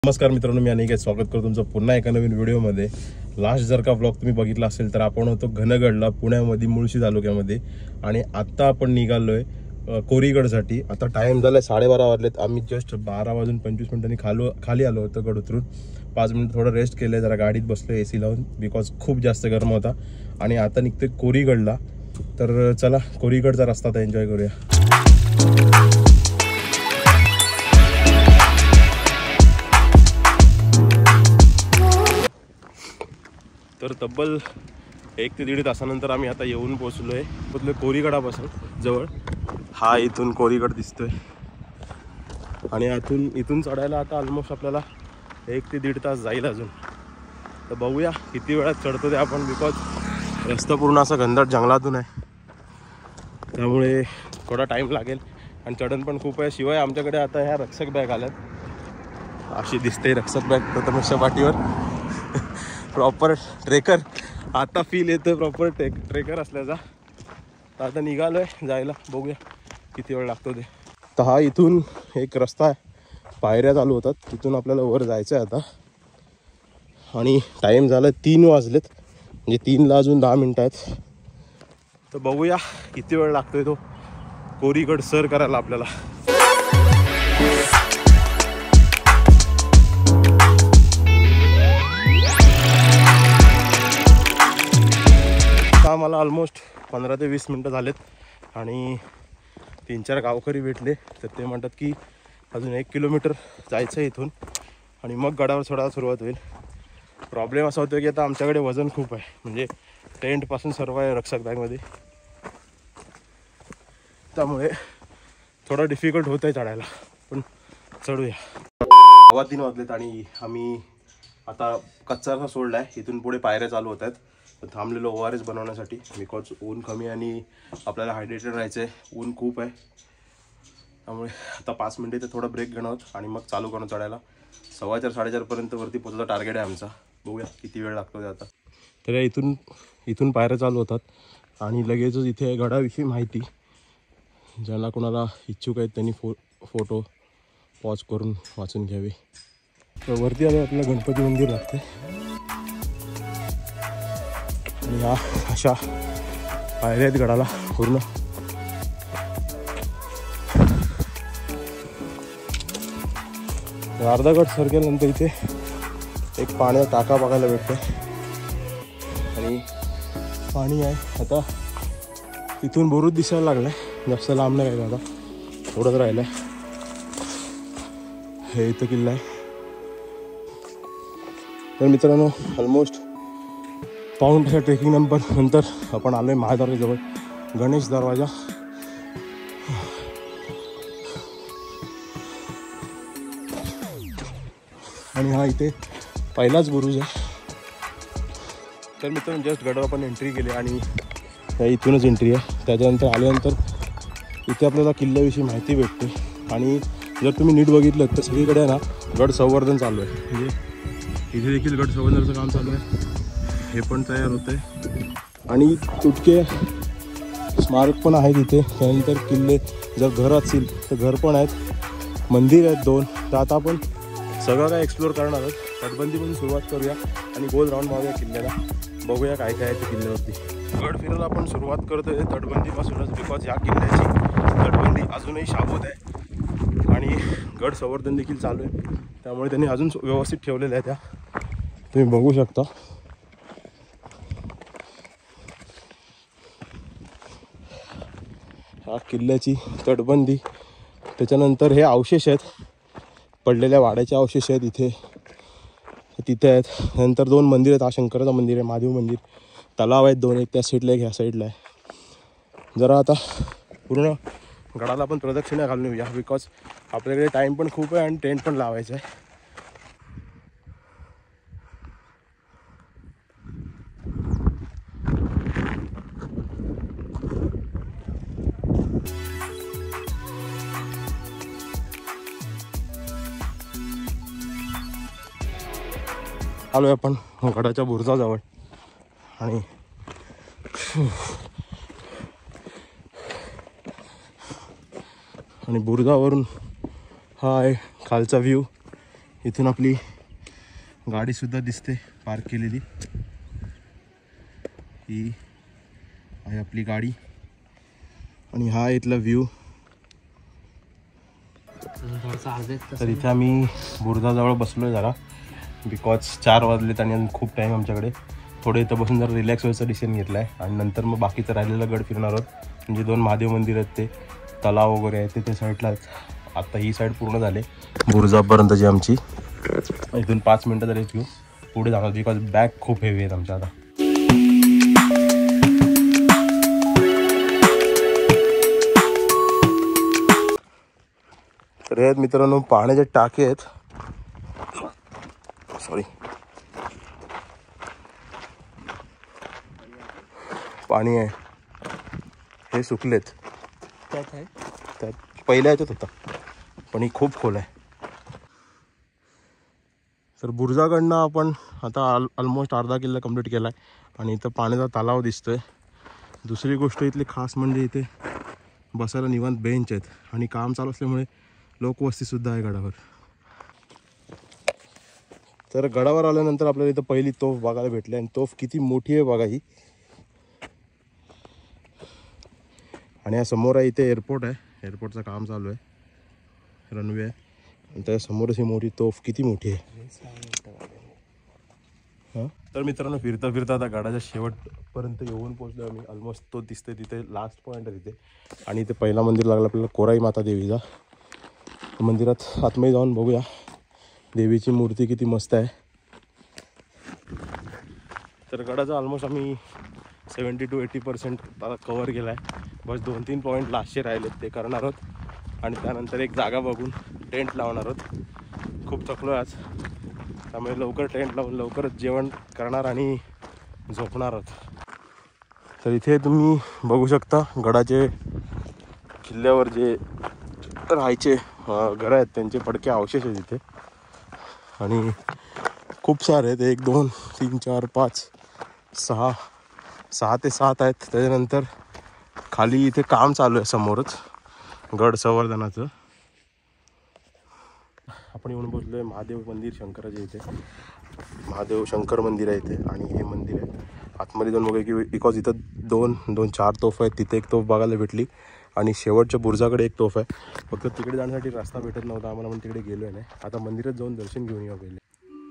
नमस्कार मित्रांनो, मी अनिकेत स्वागत करतो तुमचं पुन्हा एका नवीन व्हिडिओमध्ये। लास्ट जर का ब्लॉग तुम्ही बघितला असेल तर आपण होतो घनगडला, पुण्यामध्ये मुळशी तालुक्यामध्ये। आणि आता आपण निघालोय कोरीगडसाठी। आता टाइम झालाय 12:30 वाजलेत। आम्ही जस्ट 12:25 खाली आलो होतो गड उतरून। 5 मिनिट थोडं रेस्ट केले, जरा गाडीत बसलो एसी लावून, बिकॉज खूप जास्त गरम होता। आणि आता निघतोय कोरीगडला। तर चला कोरीगडचा रस्ता आता एन्जॉय करूया। तर तब्बल 1 ते 1.5 तासानंतर आम्ही आता येऊन पोहोचलोय कोरीगडापासून जवळ। हा इथून कोरीगड दिसतोय आणि इथून चढायला आता ऑलमोस्ट आपल्याला 1 ते 1.5 तास जाईल अजून। तर बघूया किती वेळात चढतो ते आपण, बिकॉज रस्ता पूर्ण असा घनदाट जंगलातून आहे, त्यामुळे थोडा टाईम लागेल आणि चढण पण खूप आहे। शिवाय आमच्याकडे आता ह्या रक्षक बॅग आल्यात, अशी दिसते रक्षक बॅग प्रथमेशच्या पाठीवर। प्रॉपर ट्रेकर आता फील येतं प्रॉपर ट्रेकर असल्याचा। तर आता निघालोय जायला, बघूया किती वेळ लागतो ते। तर हा इथून एक रस्ता आहे, पायऱ्या चालू होतात, तिथून आपल्याला वर जायचं आहे आता। आणि टाईम झाला 3 वाजलेत, म्हणजे 3ला अजून 10 मिनटं आहेत। तर बघूया किती वेळ लागतोय तो कोरीगड सर करायला आपल्याला। मला ऑलमोस्ट 15 ते 20 मिनटं झालेत आणि 3-4 गावकरी भेटले। तर ते म्हणतात की अजून 1 किलोमीटर जायचं आहे इथून आणि मग गडावर चढायला सुरुवात होईल। प्रॉब्लेम असा होतो की आता आमच्याकडे वजन खूप आहे, म्हणजे टेंटपासून सर्व आहे रक्षक बॅगमध्ये, त्यामुळे थोडं डिफिकल्ट होतं आहे चढायला, पण चढूया। 3 वाजलेत आणि आम्ही आता कच्चा रस्ता सोडला आहे, इथून पुढे पायऱ्या चालू होत आहेत। थांबलेलो ORS बनवण्यासाठी, बिकॉज ऊन कमी आणि आपल्याला हायड्रेटेड राहायचं आहे, ऊन खूप आहे। त्यामुळे आता 5 मिनिटे तर थोडा ब्रेक घेणार आहोत आणि मग चालू करून चढायला। 4:15-4:30 पर्यंत वरती पोहोचायचा टार्गेट आहे आमचा, बघूया किती वेळ लागतो ते आता। तर इथून पायऱ्या चालू होतात आणि लगेचच इथे गडाविषयी माहिती, ज्याला कोणाला इच्छुक आहेत त्यांनी फोटो पॉज करून वाचून घ्यावे। तर वरती आलं आपल्याला गणपती मंदिर लागते आणि ह्या अशा पायऱ्या आहेत गडाला पूर्ण। अर्धा गड सर केल्यानंतर इथे एक पाण्याचा टाका बघायला भेटतो आणि पाणी आहे। आता तिथून बुरुज दिसायला लागलाय, जास्त लांब नाही काय, आता थोडंच राहिलंय। हे इथं किल्ला आहे। तर मित्रांनो, ऑलमोस्ट पाऊण तास ट्रेकिंग नंतर आपण आलोय महादरवाजाजवळ, गणेश दरवाजा। आणि हा इथे पहिलाच बुरुज आहे। तर मित्रांनो, जस्ट गडावर आपण एंट्री केली आणि इथूनच एंट्री आहे। त्याच्यानंतर आल्यानंतर इथे आपल्याला किल्ल्याविषयी माहिती भेटते आणि जर तुम्ही नीट बघितलं तर सगळीकडे ना गड संवर्धन चालू आहे, म्हणजे इथे देखील गड संवर्धनाचं काम चालू आहे। हे पण तयार होतंय आणि तुटके स्मारक पण आहेत इथे। त्यानंतर किल्ले, जर घर असतील तर घर पण आहेत, मंदिर आहेत 2। तर आता आपण सगळं काय एक्सप्लोअर करणार आहोत। तटबंदीपासून सुरुवात करूया आणि गोल राऊंड मारूया किल्ल्याला, बघूया काय काय आहे ते किल्ल्यावरती। गड फिरायला आपण सुरुवात करतोय तटबंदीपासूनच, बिकॉज ह्या किल्ल्याची तटबंदी अजूनही शाबूत आहे आणि गड संवर्धन देखील चालू आहे, त्यामुळे त्यांनी अजून व्यवस्थित ठेवलेल्या आहे त्या, तुम्ही बघू शकता। ह्या किल्ल्याची तटबंदी, त्याच्यानंतर हे अवशेष आहेत, पडलेल्या वाड्याचे अवशेष आहेत तिथे आहेत। नंतर 2 मंदिर आहेत, हा शंकराचं मंदिर आहे, महादेव मंदिर, तलाव आहेत 2, एक त्या साईडला एक ह्या साईडला आहे। जरा आता पूर्ण गडाला आपण प्रदक्षिणा घालून येऊया, बिकॉज आपल्याकडे टाईम पण खूप आहे आणि टेंट पण लावायचं आहे। आलोय आपण गडाच्या बुरुजाजवळ आणि बुरुजावरून हा आहे खालचा व्ह्यू। इथून आपली गाडीसुद्धा दिसते पार्क केलेली. ही आहे आपली गाडी आणि हा इथला व्ह्यू. तर इथे आम्ही बुरुजाजवळ बसलो आहे जरा, बिकॉज 4 वाजलेत आणि अजून खूप टाईम आमच्याकडे. थोडे इथं बसून जरा रिलॅक्स व्हायचा डिसिजन घेतला आहे आणि नंतर मग बाकीचं राहिलेलं गड फिरणार आहोत. म्हणजे 2 महादेव मंदिर आहेत, ते तलाव वगैरे आहेत ते साईडला आहेत. आता ही साईड पूर्ण झाले बुरुजापर्यंतची आमची. इथून 5 मिनटं तरी घेऊ पुढे जाणार, बिकॉज बॅग खूप हेवी आहेत आमच्या आता. तर हे आहेत मित्रांनो पाण्याचे टाके आहेत. सॉरी, पाणी आहे, हे सुकलेत. त्यात पहिल्या ह्याच्यात होता, पण ही खूप खोल आहे. तर बुरुजाकडनं आपण आता ऑलमोस्ट अर्धा किल्ला कंप्लीट केला आहे आणि इथं पाण्याचा तलाव दिसतोय. दुसरी गोष्ट इथली खास म्हणजे इथे बसायला निवांत बेंच आहेत आणि काम चालू असल्यामुळे लोकवस्तीसुद्धा आहे गडावर. तर गडावर आल्यानंतर आपल्याला इथं पहिली तोफ बघायला भेटली आणि तोफ किती मोठी आहे बघा ही. आणि या समोर आहे इथे एअरपोर्ट आहे, एअरपोर्टचं काम चालू आहे, रनवे आहे आणि त्या समोरच ही मोठी तोफ किती मोठी आहे. हां, तर मित्रांनो फिरता फिरता आता गडाच्या शेवटपर्यंत येऊन पोहोचलो आम्ही. ऑलमोस्ट तो दिसते तिथे लास्ट पॉईंट आहे तिथे. आणि इथे पहिला मंदिर लागला आपल्याला कोराई माता देवीचा. मंदिरात आतमध्ये जाऊन बघूया देवीची मूर्ती किती मस्त आहे. तर गडाचा ऑलमोस्ट आम्ही 70 to 80% आता कवर केला आहे. बस 2-3 पॉईंट लास्टचे राहिलेत ते करणार आहोत आणि त्यानंतर एक जागा बघून टेंट लावणार आहोत. खूप थकलो आज, त्यामुळे लवकर टेंट लावून लवकरच जेवण करणार आणि झोपणार आहोत. तर इथे तुम्ही बघू शकता गडाचे किल्ल्यावर जे राहायचे घरं आहेत त्यांचे पडके अवशेष आहेत इथे आणि खूप सारे आहेत. 1 2 3 4 5 6 ते 7 आहेत. त्याच्यानंतर खाली इथे काम चालू आहे समोरच गड संवर्धनाचं. आपण येऊन बोलतोय महादेव मंदिर शंकराचे. इथे महादेव शंकर मंदिर आहे इथे आणि हे मंदिर आहे. आतमध्ये जाऊन बघूया की बिकॉज इथं 4 तोफ आहेत. तिथे एक तोफ बघायला भेटली आणि शेवटच्या बुरुजाकडे एक तोफ आहे. फक्त तिकडे जाण्यासाठी रस्ता भेटत नव्हता आम्हाला, पण तिकडे गेलो आहे. आता मंदिरात जाऊन दर्शन घेऊन येऊ पहिले.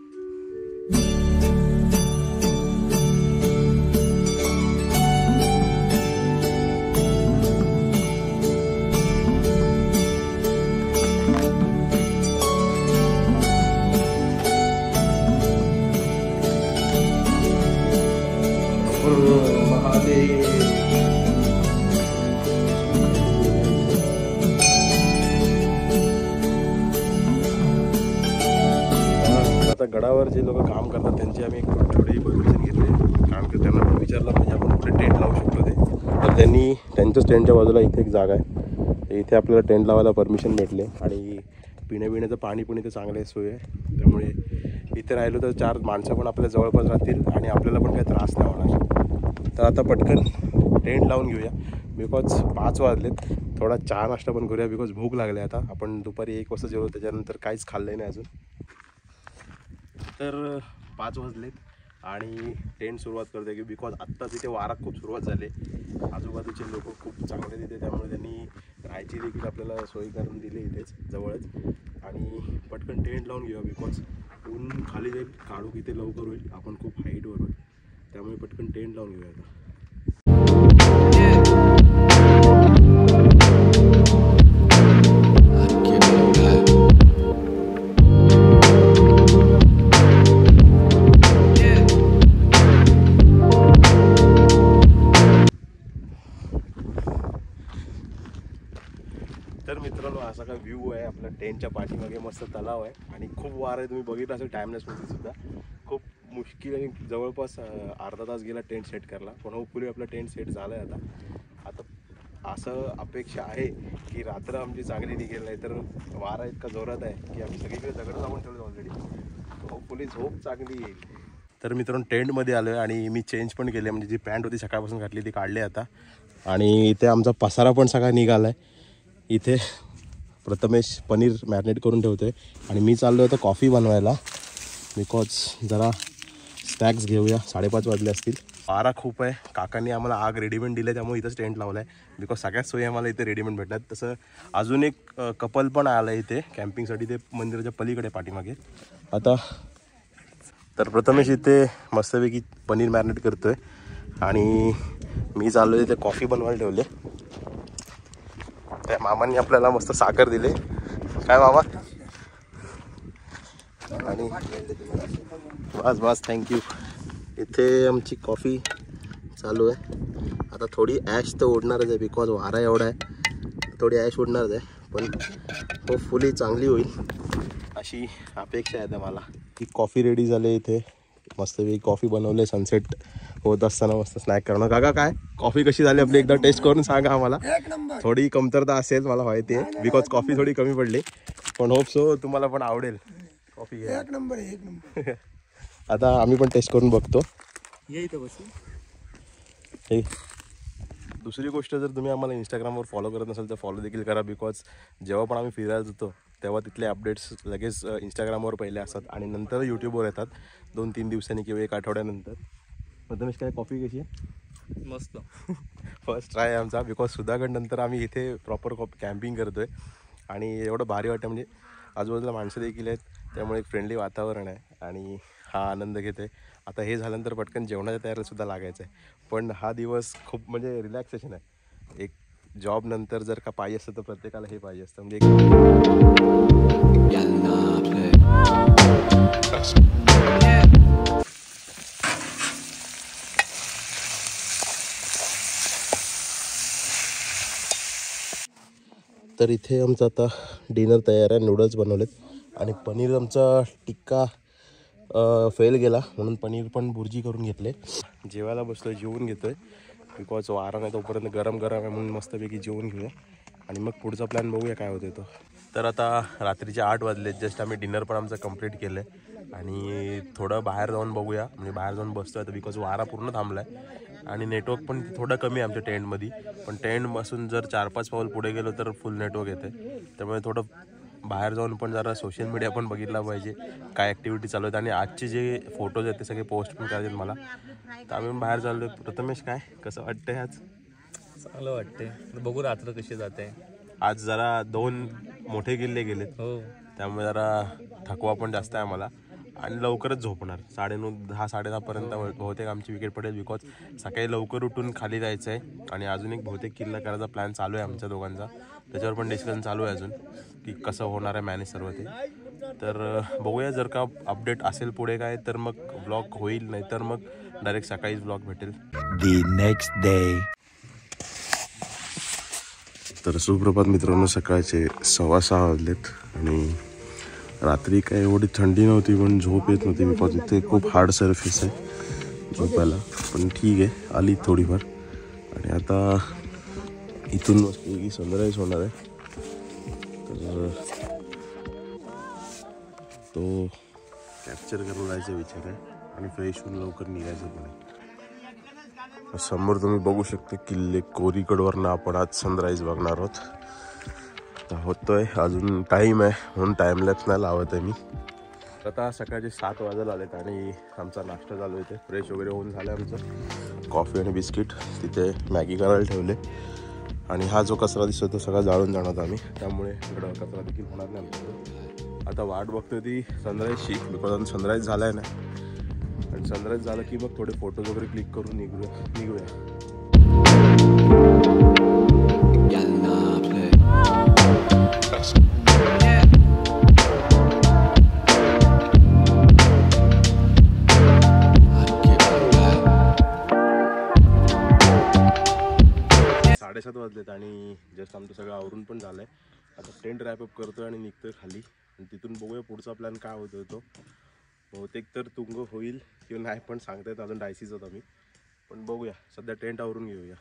आता गडावर जे लोक काम करतात त्यांची आम्ही एक थोडी परमिशन घेतली, कारण की त्यांना पण विचारलं म्हणजे आपण कुठे टेंट लावू शकतो ते. तर त्यांनी त्यांच्याच टेंटच्या बाजूला इथे एक जागा आहे, इथे आपल्याला टेंट लावायला परमिशन भेटले आणि पिण्याचं पाणी पण इथे चांगले सोय आहे. त्यामुळे इथे राहिलो तर 4 माणसं पण आपल्या जवळपास राहतील आणि आपल्याला पण काही त्रास नाही होणार. तर आता पटकन टेंट लावून घेऊया बिकॉज 5 वाजलेत. थोडा चहा नाश्ता पण करूया बिकॉज भूक लागली. आता आपण दुपारी 1 वाजता जेवलो, त्याच्यानंतर काहीच खाल्लं नाही अजून. तर 5 वाजलेत आणि टेंट सुरुवात करते की बिकॉज आत्ता तिथे वारा खूप सुरुवात झाली. आजूबाजूचे लोक खूप चांगले तिथे, त्यामुळे त्यांनी राहायची देखील आपल्याला सोय करून दिली इथेच जवळच. आणि पटकन टेंट लावून घेऊया बिकॉज ऊन खाली जाईल, काढू इथे लवकर होईल, आपण खूप हाईटवर होईल. त्यामुळे पटकन टेंट लावून घेऊया आता. तर मित्रांनो असा काय व्ह्यू आहे आपल्या टेंटच्या पाठीमागे. मस्त तलाव आहे आणि खूप वार आहे, तुम्ही बघितलं असेल टाइमलेसमध्ये सुद्धा. खूप मुश्किल आणि जवळपास अर्धा तास गेला टेंट सेट करायला, पण होपफुली आपला टेंट सेट झाला आहे. आता असं अपेक्षा आहे की रात्र आमची चांगली निघेल, नाही तर वारा इतका जोरात आहे की आम्ही सगळीकडे दगड लावून ठेवले ऑलरेडी. होपफुली झोप चांगली येईल. तर मित्रांनो टेंटमध्ये आलो आहे आणि मी चेंज पण केले, म्हणजे जी पॅन्ट होती सकाळपासून घातली ती काढली आता. आणि इथे आमचा पसारा पण सगळा निघाला आहे. इथे प्रथमेश पनीर मॅरिनेट करून ठेवतो आहे आणि मी चाललो होतो कॉफी बनवायला बिकॉज जरा स्नॅक्स घेऊया. 5:30 वाजले असतील. वारा खूप आहे. काकांनी आम्हाला आग रेडीमेड दिले त्यामुळे इथंच टेंट लावला आहे बिकॉज सगळ्यात सोयी आम्हाला इथे रेडीमेड भेटतात. तसं अजून एक कपल पण आलं आहे इथे कॅम्पिंगसाठी, ते मंदिराच्या पलीकडे पाठीमागे. आता तर प्रथमेश इथे मस्तपैकी पनीर मॅरिनेट करतो आहे आणि मी चाललो आहे इथे कॉफी बनवायला ठेवले. त्या मामांनी आपल्याला मस्त साखर दिले. काय मामा? आणि बस थँक्यू. इथे आमची कॉफी चालू आहे. आता थोडी ॲश तर उडणारच आहे बिकॉज वारा एवढा आहे, थोडी ॲश उडणारच आहे, पण होपफुली चांगली होईल अशी अपेक्षा आहे मला. ही कॉफी रेडी झाली इथे. मस्तपैकी कॉफी बनवले. सनसेट होत असताना मस्त स्नॅक करणं. काका काय कॉफी कशी झाली आपली एकदा टेस्ट करून सांगा आम्हाला. थोडी कमतरता असेल मला माहिती आहे बिकॉज कॉफी थोडी कमी पडली, पण होप सो तुम्हाला पण आवडेल कॉफी. एक नंबर. आता आम्ही पण टेस्ट करून बघतो. हे दुसरी गोष्ट, जर तुम्ही आम्हाला इंस्टाग्रामवर फॉलो करत नसाल तर फॉलो देखील करा बिकॉज जेव्हा पण आम्ही फिरायला जातो तेव्हा तिथले अपडेट्स लगेच इंस्टाग्रामवर पहिले असतात आणि नंतर यूट्यूबवर येतात 2-3 दिवसांनी किंवा 1 आठवड्यानंतर. प्रथमेश काय कॉफी कशी आहे? मस्त. फर्स्ट ट्राय आहे आमचा बिकॉज सुधागड नंतर आम्ही इथे प्रॉपर कॅम्पिंग करतो आहे आणि एवढं भारी वाटतं. म्हणजे आजूबाजूला माणसं देखील आहेत त्यामुळे एक फ्रेंडली वातावरण आहे आणि हा आनंद घेतो आहे. आता हे झाल्यानंतर पटकन जेवणाच्या तयारीसुद्धा लागायचं आहे, पण हा दिवस खूप म्हणजे रिलॅक्सेशन आहे. एक जॉब नंतर जर का पाहिजे असतं तर प्रत्येकाला हे पाहिजे असतं. म्हणजे तर इथे आमचं आता डिनर तयार आहे. नूडल्स बनवलेत आणि पनीर आमचा टिक्का फेल गेला म्हणून पनीर पण भुर्जी करून घेतले. जेवायला बसतोय, जेवून घेतोय बिकॉज वारा नाही तोपर्यंत गरम गरम आहे म्हणून मस्तपैकी जेवून घेऊया आणि मग पुढचा प्लॅन बघूया काय होतं तो. तर आता रात्रीचे 8 वाजले. जस्ट आम्ही डिनर पण आमचं कंप्लीट केलं आहे आणि थोडं बाहेर जाऊन बघूया. म्हणजे बाहेर जाऊन बसतोय तर बिकॉज वारा पूर्ण थांबला आहे आणि नेटवर्क पण थोडं कमी आहे आमच्या टेंटमध्ये. पण टेंटपासून जर 4-5 पाऊल पुढे गेलो तर फुल नेटवर्क येते. त्यामुळे थोडं बाहेर जाऊन पण जरा सोशल मीडिया पण बघितला पाहिजे काय ॲक्टिव्हिटी चालू आहेत आणि आजचे जे फोटोज आहेत ते सगळे पोस्ट पण करायचे मला. तर आम्ही बाहेर चाललो आहे. प्रथमेश काय कसं वाटतंय आज? चांगलं वाटतंय. बघू रात्र कशी जाते. आज जरा 2 मोठे किल्ले गेलेत. हो, त्यामुळे जरा थकवा पण जास्त आहे आम्हाला आणि लवकरच झोपणार. 9:30, 10-10:30 पर्यंत बहुतेक आमची विकेट पडेल बिकॉज सकाळी लवकर उठून खाली जायचं आहे आणि अजून एक बहुतेक किल्ला करायचा प्लॅन चालू आहे आमच्या दोघांचा. त्याच्यावर पण डिस्कशन चालू आहे अजून की कसं होणार आहे मॅनेज सर्व ते. तर बघूया, जर का अपडेट असेल पुढे काय तर मग ब्लॉग होईल, नाहीतर मग डायरेक्ट सकाळीच ब्लॉग भेटेल. The next day. तर सुप्रभात मित्रांनो, सकाळचे 6:15 वाजलेत आणि रात्री काय एवढी थंडी नव्हती पण झोप येत नव्हती बिकॉज इथे खूप हार्ड सरफेस आहे झोपायला. पण ठीक आहे, आली थोडीफार. आणि आता इथून मस्त सनराईज होणार आहे तर तो कॅप्चर करायला जायचा विचार आहे आणि फ्रेश होऊन लवकर निघायचं पण आहे. समोर तुम्ही बघू शकता किल्ले कोरीगडवरनं आपण आज सनराईज बघणार आहोत. तर होतोय, अजून टाईम आहे म्हणून टाईम लॅप्स नाही लावत आहे मी. आता सकाळचे 7 वाजायला आलेत आणि आमचा नाश्ता चालू आहे. फ्रेश वगैरे होऊन झालं आमचं. कॉफी आणि बिस्किट, तिथे मॅगी करायला ठेवले आणि हा जो कचरा दिसतो तो सगळा जाळून जाणार आम्ही, त्यामुळे इकडं कचरा देखील होणार नाही आमच्याकडे. आता वाट बघतोय ती सनराईजची बिकॉज सनराईज झाला आहे ना, आणि सनराईज झालं की मग थोडे फोटोज वगैरे क्लिक करून निघूया. साडेसात वाजलेत आणि जस्ट आमचं सगळं आवरून पण झालंय. आता टेंट रॅपअप करतोय आणि निघतोय खाली आणि तिथून बघूया पुढचा प्लॅन काय होतोय तो. बहुतेक तर तुंग होईल किंवा नाही पण सांगता येत, अजून डायसीच होत आम्ही. पण बघूया, सध्या टेंट आवरून घेऊया.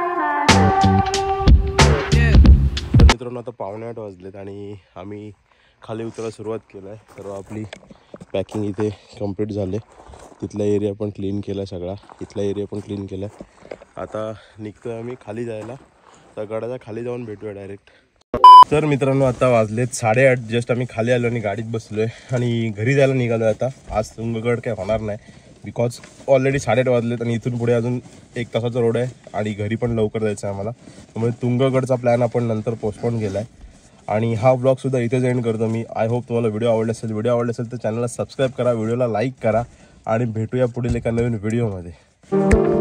मित्रांनो, आता 7:45 वाजलेत आणि आम्ही खाली उतरायला सुरुवात केलं आहे. सर्व आपली पॅकिंग इथे कंप्लीट झाले. तिथला एरिया पण क्लीन केला सगळा, इथला एरिया पण क्लीन केला. आता निघतो आम्ही खाली जायला. तर गडाच्या खाली जाऊन भेटूया डायरेक्ट. तर मित्रांनो आता वाजलेत 8:30. जस्ट आम्ही खाली आलो आणि गाडीत बसलो आहे आणि घरी जायला निघालो आहे. आता आज तुंगगड काय होणार नाही बिकॉज ऑलरेडी 8:30 वाजलेत आणि इथून पुढे अजून 1 तासाचा रोड आहे आणि घरी पण लवकर जायचं आहे आम्हाला. त्यामुळे तुंगगडचा प्लॅन आपण नंतर पोस्टपोन केला आहे आणि हा ब्लॉगसुद्धा इथेच एंड करतो मी. आय होप तुम्हाला व्हिडिओ आवडला असेल. व्हिडिओ आवडला असेल तर चॅनलला सबस्क्राईब करा, व्हिडिओला लाईक करा आणि भेटूया पुढील एका नवीन व्हिडिओमध्ये.